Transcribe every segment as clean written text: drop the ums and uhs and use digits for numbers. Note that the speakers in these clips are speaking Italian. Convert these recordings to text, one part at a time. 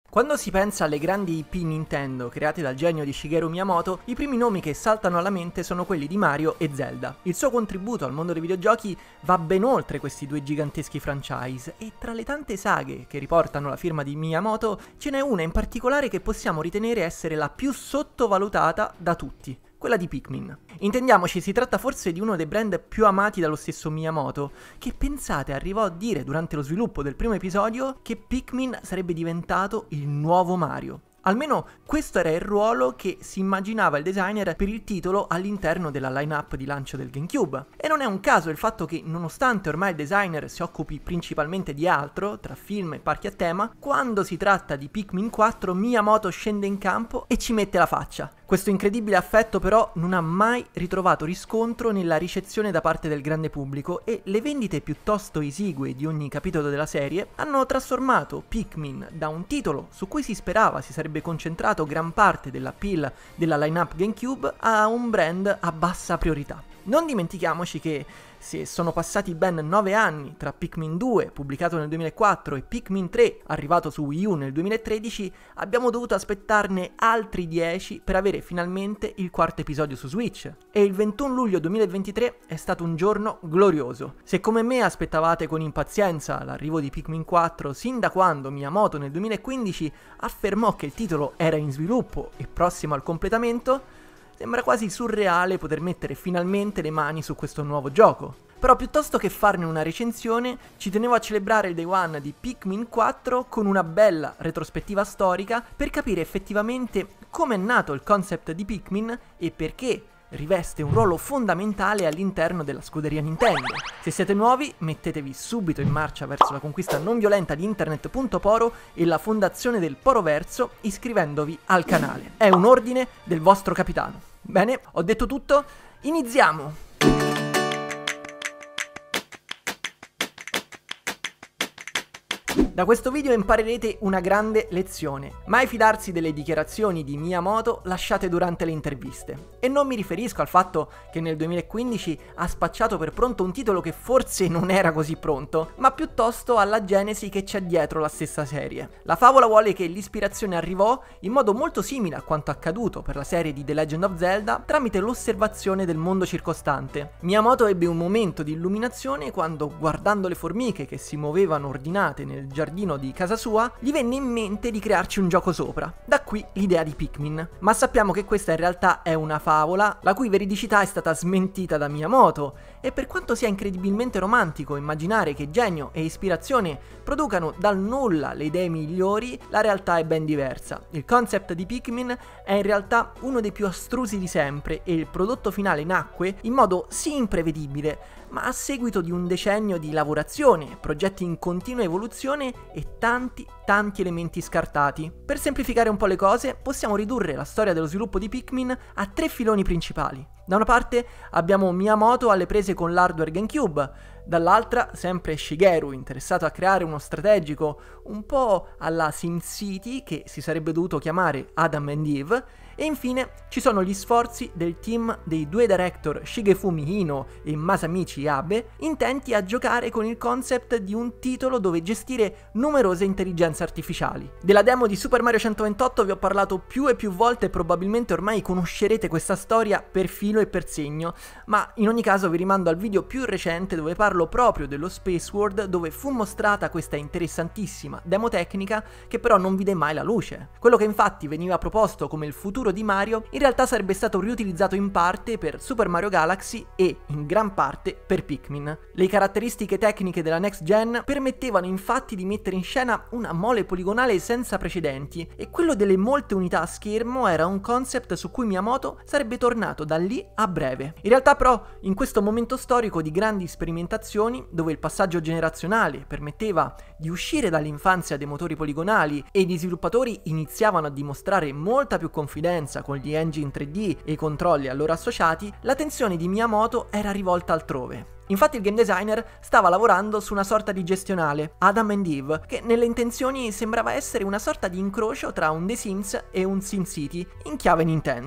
Quando si pensa alle grandi IP Nintendo create dal genio di Shigeru Miyamoto, i primi nomi che saltano alla mente sono quelli di Mario e Zelda. Il suo contributo al mondo dei videogiochi va ben oltre questi due giganteschi franchise, e tra le tante saghe che riportano la firma di Miyamoto ce n'è una in particolare che possiamo ritenere essere la più sottovalutata da tutti: quella di Pikmin. Intendiamoci, si tratta forse di uno dei brand più amati dallo stesso Miyamoto, che pensate arrivò a dire durante lo sviluppo del primo episodio che Pikmin sarebbe diventato il nuovo Mario. Almeno questo era il ruolo che si immaginava il designer per il titolo all'interno della line-up di lancio del GameCube. E non è un caso il fatto che, nonostante ormai il designer si occupi principalmente di altro, tra film e parchi a tema, quando si tratta di Pikmin 4 Miyamoto scende in campo e ci mette la faccia. Questo incredibile affetto però non ha mai ritrovato riscontro nella ricezione da parte del grande pubblico, e le vendite piuttosto esigue di ogni capitolo della serie hanno trasformato Pikmin da un titolo su cui si sperava si sarebbe concentrato gran parte dell'appeal della line-up GameCube a un brand a bassa priorità. Non dimentichiamoci che se sono passati ben 9 anni tra Pikmin 2, pubblicato nel 2004, e Pikmin 3, arrivato su Wii U nel 2013, abbiamo dovuto aspettarne altri 10 per avere finalmente il quarto episodio su Switch. E il 21 luglio 2023 è stato un giorno glorioso. Se come me aspettavate con impazienza l'arrivo di Pikmin 4 sin da quando Miyamoto nel 2015 affermò che il titolo era in sviluppo e prossimo al completamento, sembra quasi surreale poter mettere finalmente le mani su questo nuovo gioco. Però piuttosto che farne una recensione, ci tenevo a celebrare il Day One di Pikmin 4 con una bella retrospettiva storica per capire effettivamente come è nato il concept di Pikmin e perché riveste un ruolo fondamentale all'interno della scuderia Nintendo. Se siete nuovi, mettetevi subito in marcia verso la conquista non violenta di internet.poro e la fondazione del Poroverso iscrivendovi al canale. È un ordine del vostro capitano. Bene, ho detto tutto, iniziamo! Da questo video imparerete una grande lezione: mai fidarsi delle dichiarazioni di Miyamoto lasciate durante le interviste. E non mi riferisco al fatto che nel 2015 ha spacciato per pronto un titolo che forse non era così pronto, ma piuttosto alla genesi che c'è dietro la stessa serie. La favola vuole che l'ispirazione arrivò in modo molto simile a quanto accaduto per la serie di The Legend of Zelda tramite l'osservazione del mondo circostante. Miyamoto ebbe un momento di illuminazione quando, guardando le formiche che si muovevano ordinate nel giardino di casa sua, gli venne in mente di crearci un gioco sopra. Da qui l'idea di Pikmin. Ma sappiamo che questa in realtà è una favola, la cui veridicità è stata smentita da Miyamoto, e per quanto sia incredibilmente romantico immaginare che genio e ispirazione producano dal nulla le idee migliori, la realtà è ben diversa. Il concept di Pikmin è in realtà uno dei più astrusi di sempre, e il prodotto finale nacque in modo sì imprevedibile, ma a seguito di un decennio di lavorazione, progetti in continua evoluzione e tanti elementi scartati. Per semplificare un po' le cose, possiamo ridurre la storia dello sviluppo di Pikmin a 3 filoni principali. Da una parte abbiamo Miyamoto alle prese con l'hardware GameCube, dall'altra sempre Shigeru interessato a creare uno strategico un po' alla SimCity che si sarebbe dovuto chiamare Adam and Eve, e infine ci sono gli sforzi del team dei due director Shigefumi Hino e Masamichi Abe, intenti a giocare con il concept di un titolo dove gestire numerose intelligenze artificiali. Della demo di Super Mario 128 vi ho parlato più e più volte e probabilmente ormai conoscerete questa storia per filo e per segno, ma in ogni caso vi rimando al video più recente dove parlo proprio dello Space World, dove fu mostrata questa interessantissima demo tecnica che però non vide mai la luce. Quello che infatti veniva proposto come il futuro di Mario in realtà sarebbe stato riutilizzato in parte per Super Mario Galaxy e in gran parte per Pikmin. Le caratteristiche tecniche della next gen permettevano infatti di mettere in scena una mole poligonale senza precedenti, e quello delle molte unità a schermo era un concept su cui Miyamoto sarebbe tornato da lì a breve. In realtà però, in questo momento storico di grandi sperimentazioni, dove il passaggio generazionale permetteva di uscire dall'infanzia dei motori poligonali e gli sviluppatori iniziavano a dimostrare molta più confidenza con gli engine 3D e i controlli a loro associati, l'attenzione di Miyamoto era rivolta altrove. Infatti il game designer stava lavorando su una sorta di gestionale, Adam and Eve, che nelle intenzioni sembrava essere una sorta di incrocio tra un The Sims e un SimCity in chiave Nintendo.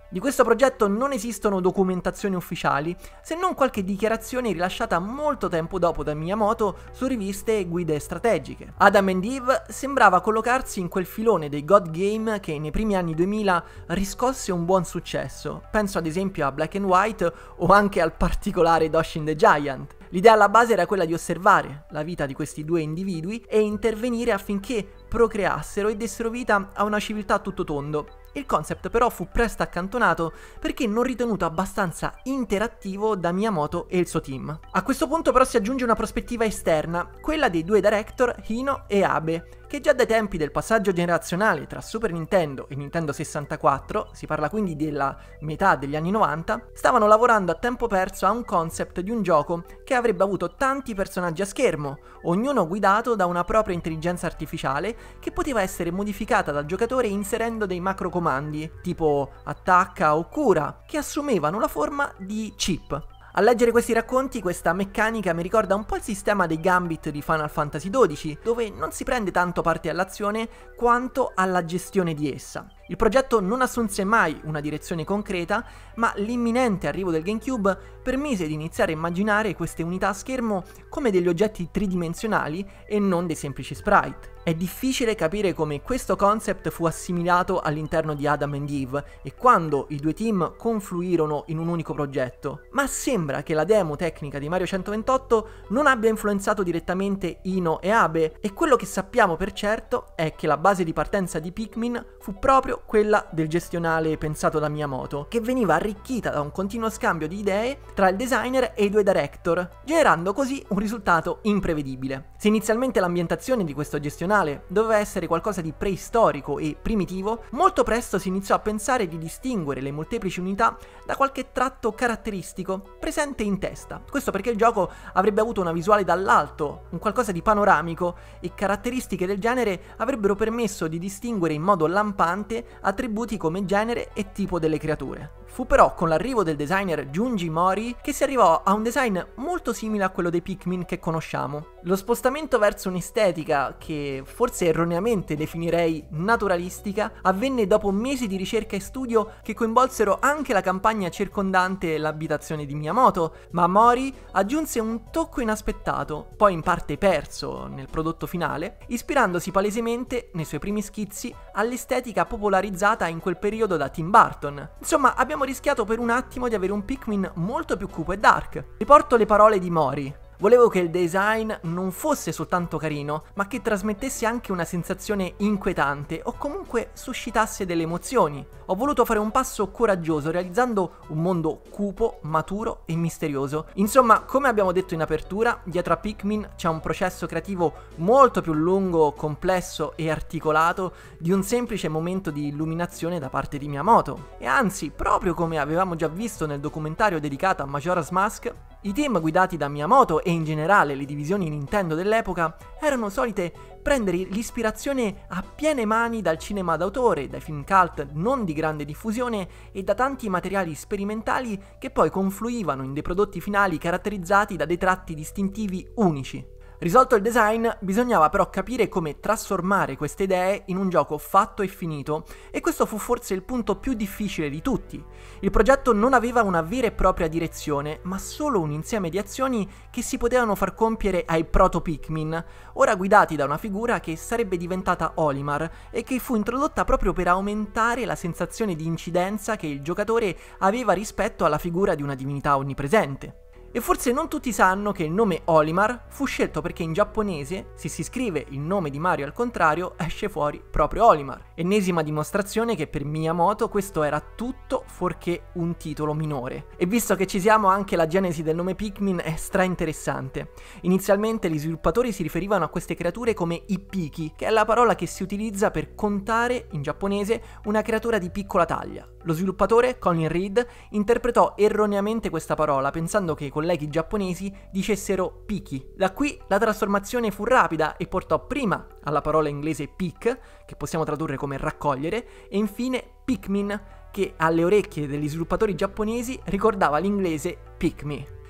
Di questo progetto non esistono documentazioni ufficiali, se non qualche dichiarazione rilasciata molto tempo dopo da Miyamoto su riviste e guide strategiche. Adam and Eve sembrava collocarsi in quel filone dei God Game che nei primi anni 2000 riscosse un buon successo. Penso ad esempio a Black and White o anche al particolare Doshin the Giant. L'idea alla base era quella di osservare la vita di questi due individui e intervenire affinché procreassero e dessero vita a una civiltà a tutto tondo. Il concept però fu presto accantonato perché non ritenuto abbastanza interattivo da Miyamoto e il suo team. A questo punto però si aggiunge una prospettiva esterna, quella dei due director Hino e Abe, che già dai tempi del passaggio generazionale tra Super Nintendo e Nintendo 64, si parla quindi della metà degli anni 90, stavano lavorando a tempo perso a un concept di un gioco che avrebbe avuto tanti personaggi a schermo, ognuno guidato da una propria intelligenza artificiale che poteva essere modificata dal giocatore inserendo dei macro comandi, tipo attacca o cura, che assumevano la forma di chip. A leggere questi racconti, questa meccanica mi ricorda un po' il sistema dei Gambit di Final Fantasy XII, dove non si prende tanto parte all'azione quanto alla gestione di essa. Il progetto non assunse mai una direzione concreta, ma l'imminente arrivo del GameCube permise di iniziare a immaginare queste unità a schermo come degli oggetti tridimensionali e non dei semplici sprite. È difficile capire come questo concept fu assimilato all'interno di Adam and Eve e quando i due team confluirono in un unico progetto, ma sembra che la demo tecnica di Mario 128 non abbia influenzato direttamente Hino e Abe, e quello che sappiamo per certo è che la base di partenza di Pikmin fu proprio quella del gestionale pensato da Miyamoto, che veniva arricchita da un continuo scambio di idee tra il designer e i due director, generando così un risultato imprevedibile. Se inizialmente l'ambientazione di questo gestionale doveva essere qualcosa di preistorico e primitivo, molto presto si iniziò a pensare di distinguere le molteplici unità da qualche tratto caratteristico presente in testa. Questo perché il gioco avrebbe avuto una visuale dall'alto, un qualcosa di panoramico, e caratteristiche del genere avrebbero permesso di distinguere in modo lampante attributi come genere e tipo delle creature. Fu però con l'arrivo del designer Junji Mori che si arrivò a un design molto simile a quello dei Pikmin che conosciamo. Lo spostamento verso un'estetica che forse erroneamente definirei naturalistica avvenne dopo mesi di ricerca e studio che coinvolsero anche la campagna circondante l'abitazione di Miyamoto, ma Mori aggiunse un tocco inaspettato, poi in parte perso nel prodotto finale, ispirandosi palesemente nei suoi primi schizzi all'estetica popolarizzata in quel periodo da Tim Burton. Insomma, abbiamo rischiato per un attimo di avere un Pikmin molto più cupo e dark. Riporto le parole di Mori. Volevo che il design non fosse soltanto carino, ma che trasmettesse anche una sensazione inquietante o comunque suscitasse delle emozioni. Ho voluto fare un passo coraggioso realizzando un mondo cupo, maturo e misterioso. Insomma, come abbiamo detto in apertura, dietro a Pikmin c'è un processo creativo molto più lungo, complesso e articolato di un semplice momento di illuminazione da parte di Miyamoto. E anzi, proprio come avevamo già visto nel documentario dedicato a Majora's Mask, i team guidati da Miyamoto e in generale le divisioni Nintendo dell'epoca erano solite prendere l'ispirazione a piene mani dal cinema d'autore, dai film cult non di grande diffusione e da tanti materiali sperimentali che poi confluivano in dei prodotti finali caratterizzati da dei tratti distintivi unici. Risolto il design, bisognava però capire come trasformare queste idee in un gioco fatto e finito, e questo fu forse il punto più difficile di tutti. Il progetto non aveva una vera e propria direzione, ma solo un insieme di azioni che si potevano far compiere ai proto-Pikmin, ora guidati da una figura che sarebbe diventata Olimar e che fu introdotta proprio per aumentare la sensazione di incidenza che il giocatore aveva rispetto alla figura di una divinità onnipresente. E forse non tutti sanno che il nome Olimar fu scelto perché in giapponese, se si scrive il nome di Mario al contrario, esce fuori proprio Olimar. Ennesima dimostrazione che per Miyamoto questo era tutto fuorché un titolo minore. E visto che ci siamo, anche la genesi del nome Pikmin è stra-interessante. Inizialmente gli sviluppatori si riferivano a queste creature come i Piki, che è la parola che si utilizza per contare in giapponese una creatura di piccola taglia. Lo sviluppatore, Colin Reed, interpretò erroneamente questa parola pensando che i colleghi giapponesi dicessero Piki. Da qui la trasformazione fu rapida e portò prima alla parola inglese pick, che possiamo tradurre come raccogliere, e infine Pikmin, che alle orecchie degli sviluppatori giapponesi ricordava l'inglese pick me.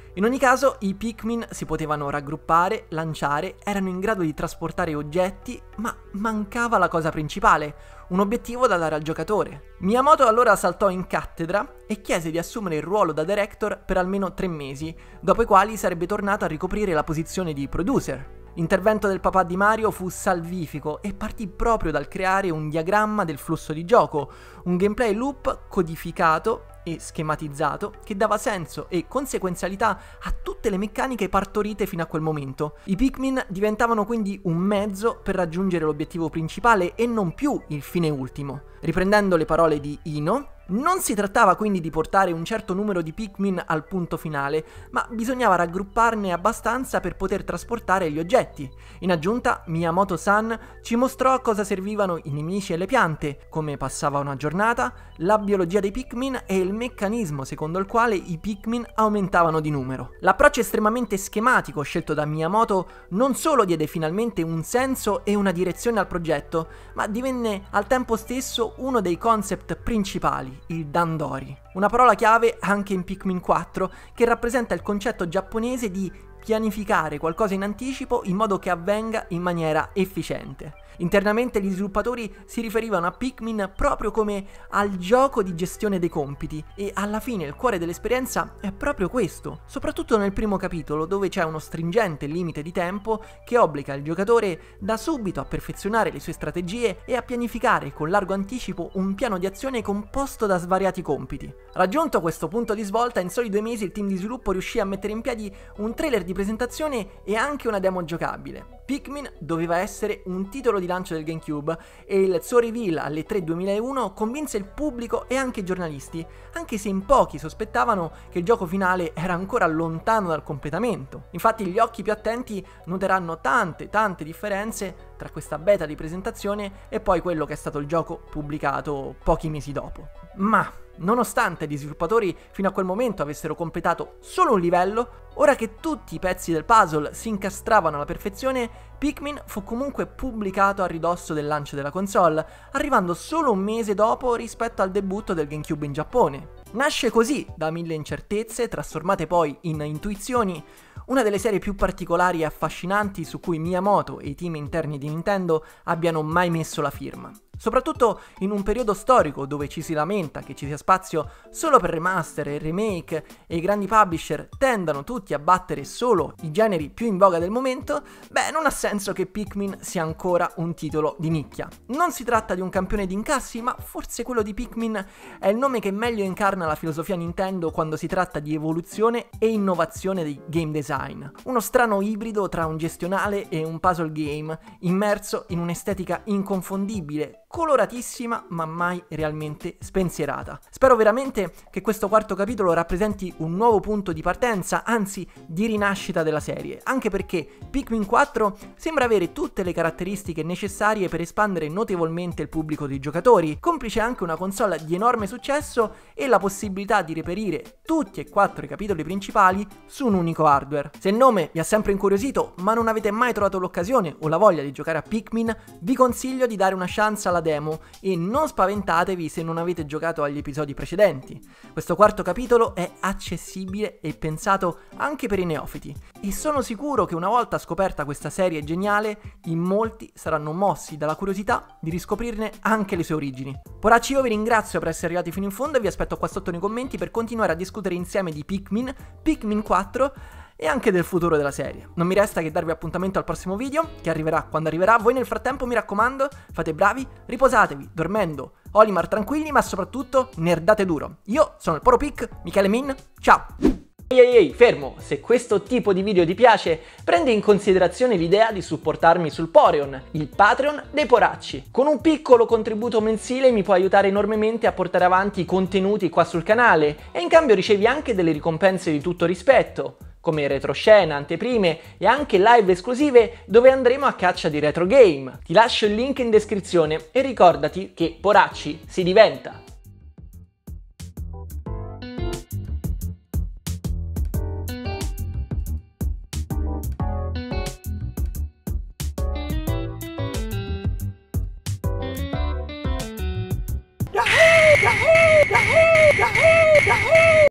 In ogni caso, i Pikmin si potevano raggruppare, lanciare, erano in grado di trasportare oggetti, ma mancava la cosa principale, un obiettivo da dare al giocatore. Miyamoto allora saltò in cattedra e chiese di assumere il ruolo da director per almeno 3 mesi, dopo i quali sarebbe tornato a ricoprire la posizione di producer. L'intervento del papà di Mario fu salvifico e partì proprio dal creare un diagramma del flusso di gioco, un gameplay loop codificato e schematizzato che dava senso e conseguenzialità a tutte le meccaniche partorite fino a quel momento. I Pikmin diventavano quindi un mezzo per raggiungere l'obiettivo principale e non più il fine ultimo. Riprendendo le parole di Ino, non si trattava quindi di portare un certo numero di Pikmin al punto finale, ma bisognava raggrupparne abbastanza per poter trasportare gli oggetti. In aggiunta, Miyamoto-san ci mostrò a cosa servivano i nemici e le piante, come passava una giornata, la biologia dei Pikmin e il meccanismo secondo il quale i Pikmin aumentavano di numero. L'approccio estremamente schematico scelto da Miyamoto non solo diede finalmente un senso e una direzione al progetto, ma divenne al tempo stesso uno dei concept principali, il Dandori. Una parola chiave anche in Pikmin 4 che rappresenta il concetto giapponese di pianificare qualcosa in anticipo in modo che avvenga in maniera efficiente. Internamente gli sviluppatori si riferivano a Pikmin proprio come al gioco di gestione dei compiti e alla fine il cuore dell'esperienza è proprio questo, soprattutto nel primo capitolo dove c'è uno stringente limite di tempo che obbliga il giocatore da subito a perfezionare le sue strategie e a pianificare con largo anticipo un piano di azione composto da svariati compiti. Raggiunto questo punto di svolta, in soli 2 mesi il team di sviluppo riuscì a mettere in piedi un trailer di presentazione e anche una demo giocabile. Pikmin doveva essere un titolo di lancio del GameCube e il suo reveal alle E3 2001 convinse il pubblico e anche i giornalisti, anche se in pochi sospettavano che il gioco finale era ancora lontano dal completamento. Infatti gli occhi più attenti noteranno tante differenze tra questa beta di presentazione e poi quello che è stato il gioco pubblicato pochi mesi dopo. Ma nonostante gli sviluppatori fino a quel momento avessero completato solo un livello, ora che tutti i pezzi del puzzle si incastravano alla perfezione, Pikmin fu comunque pubblicato a ridosso del lancio della console, arrivando solo un mese dopo rispetto al debutto del GameCube in Giappone. Nasce così, da 1000 incertezze, trasformate poi in intuizioni, una delle serie più particolari e affascinanti su cui Miyamoto e i team interni di Nintendo abbiano mai messo la firma. Soprattutto in un periodo storico dove ci si lamenta che ci sia spazio solo per remaster e remake e i grandi publisher tendano tutti a battere solo i generi più in voga del momento, beh, non ha senso che Pikmin sia ancora un titolo di nicchia. Non si tratta di un campione di incassi, ma forse quello di Pikmin è il nome che meglio incarna la filosofia Nintendo quando si tratta di evoluzione e innovazione di game design. Uno strano ibrido tra un gestionale e un puzzle game, immerso in un'estetica inconfondibile, coloratissima ma mai realmente spensierata. Spero veramente che questo quarto capitolo rappresenti un nuovo punto di partenza, anzi di rinascita della serie, anche perché Pikmin 4 sembra avere tutte le caratteristiche necessarie per espandere notevolmente il pubblico dei giocatori, complice anche una console di enorme successo e la possibilità di reperire tutti e 4 i capitoli principali su un unico hardware. Se il nome vi ha sempre incuriosito ma non avete mai trovato l'occasione o la voglia di giocare a Pikmin, vi consiglio di dare una chance alla demo e non spaventatevi se non avete giocato agli episodi precedenti. Questo quarto capitolo è accessibile e pensato anche per i neofiti e sono sicuro che una volta scoperta questa serie geniale in molti saranno mossi dalla curiosità di riscoprirne anche le sue origini. Poracci, io vi ringrazio per essere arrivati fino in fondo e vi aspetto qua sotto nei commenti per continuare a discutere insieme di Pikmin 4 e anche del futuro della serie. Non mi resta che darvi appuntamento al prossimo video, che arriverà quando arriverà. Voi nel frattempo, mi raccomando, fate bravi, riposatevi, dormendo Olimar tranquilli, ma soprattutto nerdate duro. Io sono il Poropic, Michele Min, ciao! Ehi, fermo! Se questo tipo di video ti piace, prendi in considerazione l'idea di supportarmi sul Poreon, il Patreon dei Poracci. Con un piccolo contributo mensile mi puoi aiutare enormemente a portare avanti i contenuti qua sul canale e in cambio ricevi anche delle ricompense di tutto rispetto, come retroscena, anteprime e anche live esclusive dove andremo a caccia di retro game. Ti lascio il link in descrizione e ricordati che Poracci si diventa.